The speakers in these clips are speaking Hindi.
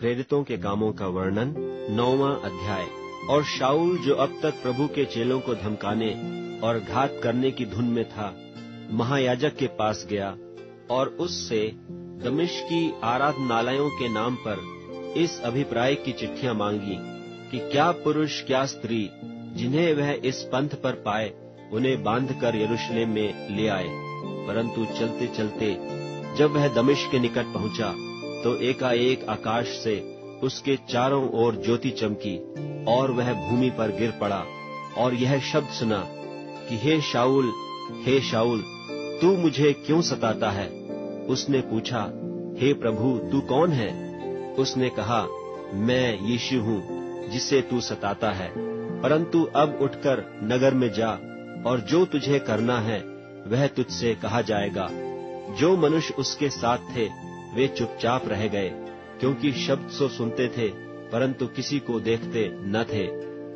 प्रेरितों के कामों का वर्णन, 9वां अध्याय। और शाऊल जो अब तक प्रभु के चेलों को धमकाने और घात करने की धुन में था, महायाजक के पास गया और उससे दमिश्क की आराधनालयों के नाम पर इस अभिप्राय की चिट्ठियां मांगी कि क्या पुरुष क्या स्त्री जिन्हें वह इस पंथ पर पाए उन्हें बांधकर यरूशलेम में ले आए। परंतु चलते चलते जब वह दमिश्क के निकट पहुंचा तो एकाएक आकाश से उसके चारों ओर ज्योति चमकी और वह भूमि पर गिर पड़ा और यह शब्द सुना कि हे शाऊल, तू मुझे क्यों सताता है? उसने पूछा, हे प्रभु, तू कौन है? उसने कहा, मैं यीशु हूँ जिसे तू सताता है। परंतु अब उठकर नगर में जा और जो तुझे करना है वह तुझसे कहा जाएगा। जो मनुष्य उसके साथ थे वे चुपचाप रह गए, क्योंकि शब्द सो सुनते थे परंतु किसी को देखते न थे।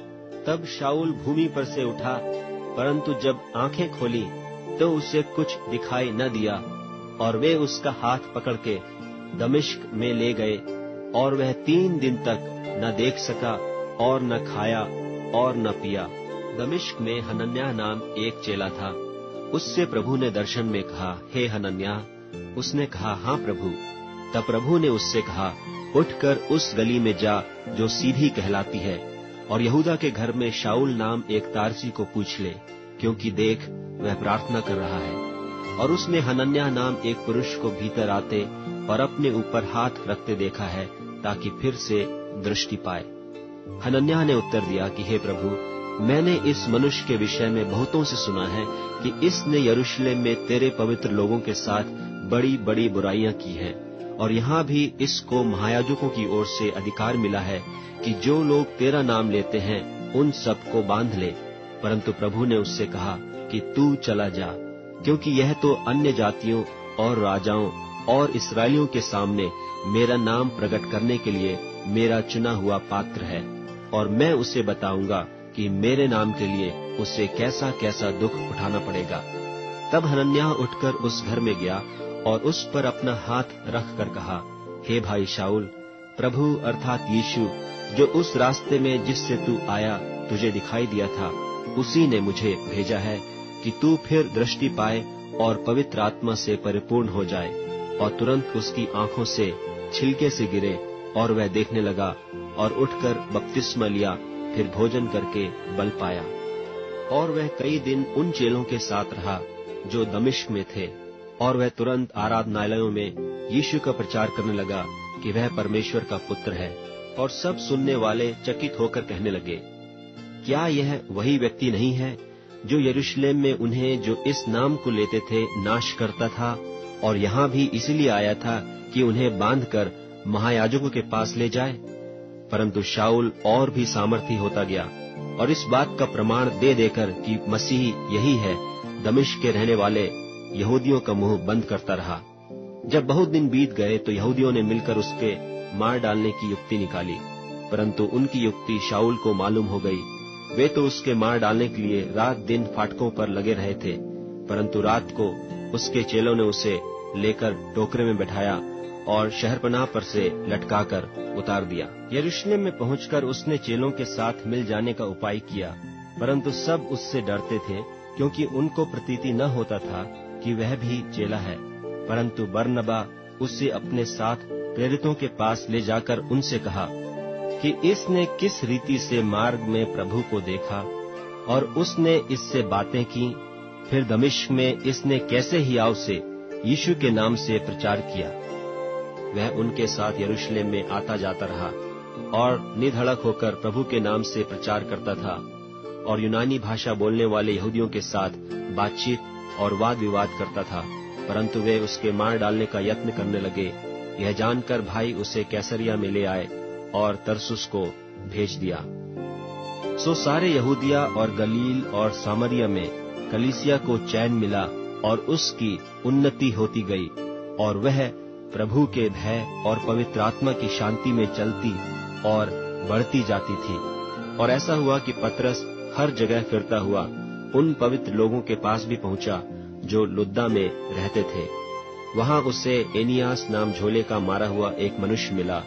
तब शाऊल भूमि पर से उठा, परंतु जब आंखें खोली तो उसे कुछ दिखाई न दिया, और वे उसका हाथ पकड़ के दमिश्क में ले गए, और वह 3 दिन तक न देख सका और न खाया और न पिया। दमिश्क में हनन्याह नाम एक चेला था। उससे प्रभु ने दर्शन में कहा, हे हनन्याह। उसने कहा, हाँ प्रभु। तब प्रभु ने उससे कहा, उठकर उस गली में जा जो सीधी कहलाती है, और यहूदा के घर में शाऊल नाम एक तारसी को पूछ ले, क्योंकि देख वह प्रार्थना कर रहा है। और उसने हनन्याह नाम एक पुरुष को भीतर आते और अपने ऊपर हाथ रखते देखा है, ताकि फिर से दृष्टि पाए। हनन्याह ने उत्तर दिया कि हे प्रभु, मैंने इस मनुष्य के विषय में बहुतों से सुना है कि इसने यरूशलेम में तेरे पवित्र लोगों के साथ बड़ी बड़ी बुराइयां की हैं, और यहाँ भी इसको महायाजकों की ओर से अधिकार मिला है कि जो लोग तेरा नाम लेते हैं उन सबको बांध ले। परंतु प्रभु ने उससे कहा कि तू चला जा, क्योंकि यह तो अन्य जातियों और राजाओं और इस्राएलियों के सामने मेरा नाम प्रकट करने के लिए मेरा चुना हुआ पात्र है, और मैं उसे बताऊंगा कि मेरे नाम के लिए उसे कैसा कैसा दुख उठाना पड़ेगा। तब हनन्याह उठकर उस घर में गया और उस पर अपना हाथ रख कर कहा, हे भाई शाऊल, प्रभु अर्थात यीशु जो उस रास्ते में जिससे तू आया तुझे दिखाई दिया था, उसी ने मुझे भेजा है कि तू फिर दृष्टि पाए और पवित्र आत्मा से परिपूर्ण हो जाए। और तुरंत उसकी आंखों से छिलके से गिरे और वह देखने लगा, और उठकर बपतिस्मा लिया, फिर भोजन करके बल पाया। और वह कई दिन उन चेलों के साथ रहा जो दमिश्क में थे, और वह तुरंत आराधनालयों में यीशु का प्रचार करने लगा कि वह परमेश्वर का पुत्र है। और सब सुनने वाले चकित होकर कहने लगे, क्या यह वही व्यक्ति नहीं है जो यरूशलेम में उन्हें जो इस नाम को लेते थे नाश करता था, और यहाँ भी इसलिए आया था कि उन्हें बांधकर महायाजकों के पास ले जाए? परंतु शाऊल और भी सामर्थी होता गया, और इस बात का प्रमाण दे देकर कि मसीह यही है, दमिश्क के रहने वाले यहूदियों का मुंह बंद करता रहा। जब बहुत दिन बीत गए तो यहूदियों ने मिलकर उसके मार डालने की युक्ति निकाली, परंतु उनकी युक्ति शाऊल को मालूम हो गई। वे तो उसके मार डालने के लिए रात दिन फाटकों पर लगे रहे थे, परंतु रात को उसके चेलों ने उसे लेकर टोकरे में बैठाया और शहरपनाह पर से लटकाकर उतार दिया। यरूशलेम में पहुंचकर उसने चेलों के साथ मिल जाने का उपाय किया, परंतु सब उससे डरते थे, क्योंकि उनको प्रतीति न होता था कि वह भी चेला है। परंतु बरनबा उसे अपने साथ प्रेरितों के पास ले जाकर उनसे कहा कि इसने किस रीति से मार्ग में प्रभु को देखा और उसने इससे बातें की। फिर दमिश्क में इसने कैसे हियाव से यीशु के नाम से प्रचार किया। वह उनके साथ यरूशलेम में आता जाता रहा और निधड़क होकर प्रभु के नाम से प्रचार करता था, और यूनानी भाषा बोलने वाले यहूदियों के साथ बातचीत और वाद विवाद करता था। परंतु वे उसके मार डालने का यत्न करने लगे। यह जानकर भाई उसे कैसरिया में ले आए और तरसुस को भेज दिया। सो सारे यहूदिया और गलील और सामरिया में कलीसिया को चैन मिला और उसकी उन्नति होती गई, और वह प्रभु के भय और पवित्र आत्मा की शांति में चलती और बढ़ती जाती थी। और ऐसा हुआ कि पतरस हर जगह फिरता हुआ उन पवित्र लोगों के पास भी पहुंचा जो लुद्दा में रहते थे। वहां उसे एनियास नाम झोले का मारा हुआ एक मनुष्य मिला,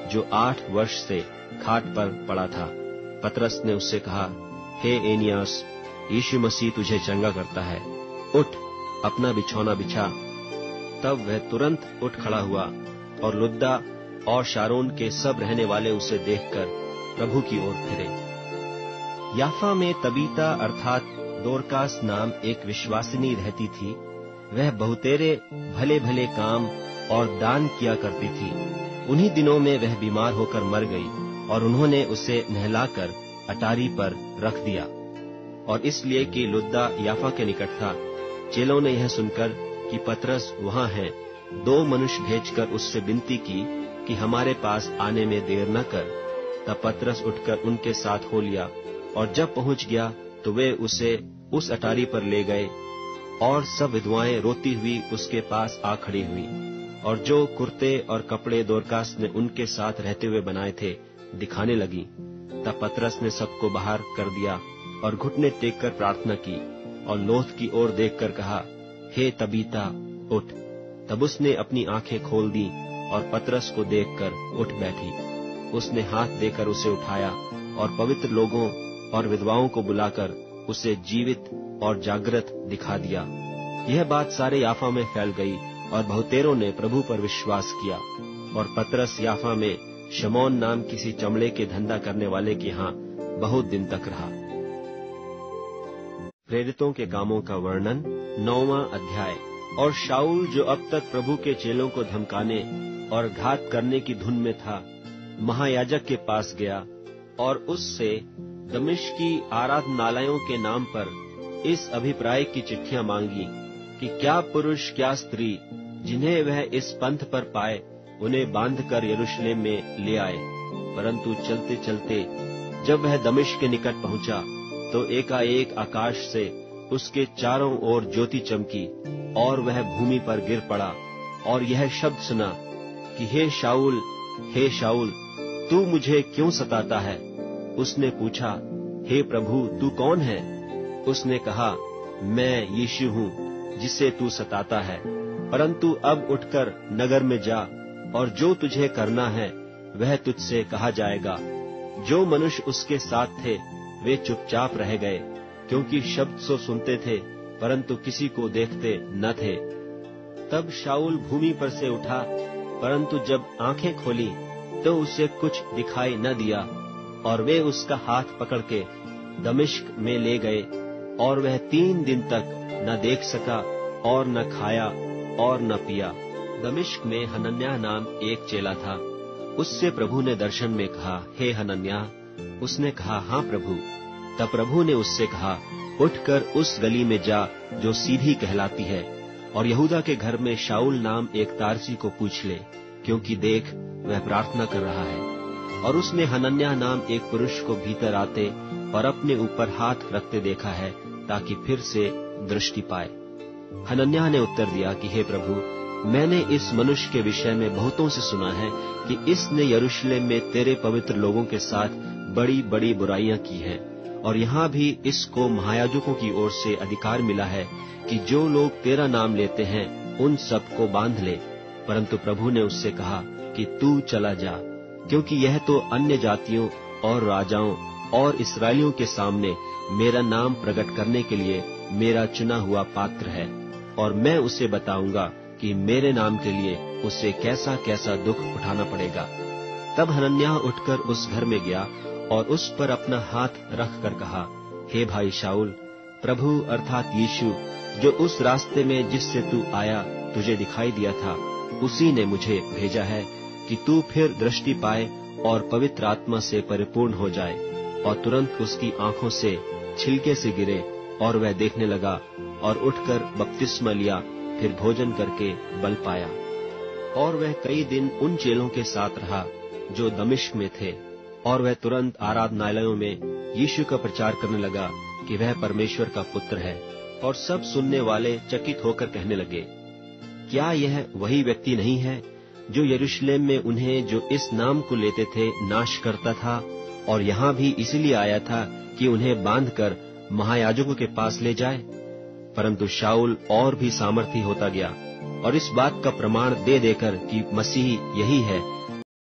जो 8 वर्ष से खाट पर पड़ा था। पतरस ने उससे कहा, हे एनियास, यीशु मसीह तुझे चंगा करता है, उठ, अपना बिछौना बिछा। तब वह तुरंत उठ खड़ा हुआ और लुद्दा और शारोन के सब रहने वाले उसे देखकर प्रभु की ओर फिरे। याफा में तबीता अर्थात दोरकास नाम एक विश्वासिनी रहती थी। वह बहुतेरे भले भले काम और दान किया करती थी। उन्हीं दिनों में वह बीमार होकर मर गई और उन्होंने उसे नहलाकर अटारी पर रख दिया। और इसलिए कि लुद्दा याफा के निकट था, चेलों ने यह सुनकर कि पतरस वहां है, 2 मनुष्य भेजकर उससे विनती की कि हमारे पास आने में देर न कर। तब पतरस उठकर उनके साथ हो लिया, और जब पहुंच गया तो वे उसे उस अटारी पर ले गए, और सब विधवाएं रोती हुई उसके पास आ खड़ी हुई, और जो कुर्ते और कपड़े दोरकास ने उनके साथ रहते हुए बनाए थे दिखाने लगी। तब पतरस ने सबको बाहर कर दिया और घुटने टेककर प्रार्थना की और लोथ की ओर देखकर कहा, हे तबीता, उठ। तब उसने अपनी आंखें खोल दी और पतरस को देखकर उठ बैठी। उसने हाथ देकर उसे उठाया और पवित्र लोगों और विधवाओं को बुलाकर उसे जीवित और जागृत दिखा दिया। यह बात सारे याफा में फैल गई और बहुतेरों ने प्रभु पर विश्वास किया। और पतरस याफा में शमौन नाम किसी चमड़े के धंधा करने वाले के यहाँ बहुत दिन तक रहा। प्रेरितों के कामों का वर्णन, 9वां अध्याय। और शाऊल जो अब तक प्रभु के चेलों को धमकाने और घात करने की धुन में था, महायाजक के पास गया और उससे दमिश्क की आराधनालयों के नाम पर इस अभिप्राय की चिट्ठियां मांगी कि क्या पुरुष क्या स्त्री जिन्हें वह इस पंथ पर पाए उन्हें बांधकर यरूशलेम में ले आए। परंतु चलते चलते जब वह दमिश्क के निकट पहुंचा तो एकाएक आकाश से उसके चारों ओर ज्योति चमकी और वह भूमि पर गिर पड़ा और यह शब्द सुना कि हे शाऊल, तू मुझे क्यों सताता है? उसने पूछा, हे प्रभु, तू कौन है? उसने कहा, मैं यीशु हूँ जिसे तू सताता है। परंतु अब उठकर नगर में जा और जो तुझे करना है वह तुझसे कहा जाएगा। जो मनुष्य उसके साथ थे वे चुपचाप रह गए, क्योंकि शब्द सो सुनते थे परंतु किसी को देखते न थे। तब शाऊल भूमि पर से उठा, परंतु जब आंखें खोली तो उसे कुछ दिखाई न दिया, और वे उसका हाथ पकड़ के दमिश्क में ले गए, और वह 3 दिन तक न देख सका और न खाया और न पिया। दमिश्क में हनन्याह नाम एक चेला था। उससे प्रभु ने दर्शन में कहा, हे हनन्याह। उसने कहा, हाँ प्रभु। तब प्रभु ने उससे कहा, उठकर उस गली में जा जो सीधी कहलाती है, और यहूदा के घर में शाऊल नाम एक तारसी को पूछ ले, क्योंकि देख वह प्रार्थना कर रहा है। और उसने हनन्याह नाम एक पुरुष को भीतर आते और अपने ऊपर हाथ रखते देखा है, ताकि फिर से दृष्टि पाए। हनन्याह ने उत्तर दिया कि हे प्रभु, मैंने इस मनुष्य के विषय में बहुतों से सुना है कि इसने यरूशलेम में तेरे पवित्र लोगों के साथ बड़ी बड़ी बुराइयां की हैं, और यहाँ भी इसको महायाजकों की ओर से अधिकार मिला है कि जो लोग तेरा नाम लेते हैं उन सबको बांध ले। परंतु प्रभु ने उससे कहा कि तू चला जा, क्योंकि यह तो अन्य जातियों और राजाओं और इस्राएलियों के सामने मेरा नाम प्रकट करने के लिए मेरा चुना हुआ पात्र है, और मैं उसे बताऊंगा कि मेरे नाम के लिए उसे कैसा कैसा दुख उठाना पड़ेगा। तब हनन्याह उठकर उस घर में गया और उस पर अपना हाथ रख कर कहा, हे भाई शाऊल, प्रभु अर्थात यीशु जो उस रास्ते में जिससे तू आया तुझे दिखाई दिया था, उसी ने मुझे भेजा है कि तू फिर दृष्टि पाए और पवित्र आत्मा से परिपूर्ण हो जाए। और तुरंत उसकी आंखों से छिलके से गिरे और वह देखने लगा, और उठकर बपतिस्मा लिया, फिर भोजन करके बल पाया। और वह कई दिन उन चेलों के साथ रहा जो दमिश्क में थे, और वह तुरंत आराधनालयों में यीशु का प्रचार करने लगा कि वह परमेश्वर का पुत्र है। और सब सुनने वाले चकित होकर कहने लगे, क्या यह वही व्यक्ति नहीं है जो यरूशलेम में उन्हें जो इस नाम को लेते थे नाश करता था, और यहाँ भी इसलिए आया था कि उन्हें बांधकर महायाजकों के पास ले जाए? परंतु शाऊल और भी सामर्थी होता गया और इस बात का प्रमाण दे देकर कि मसीह यही है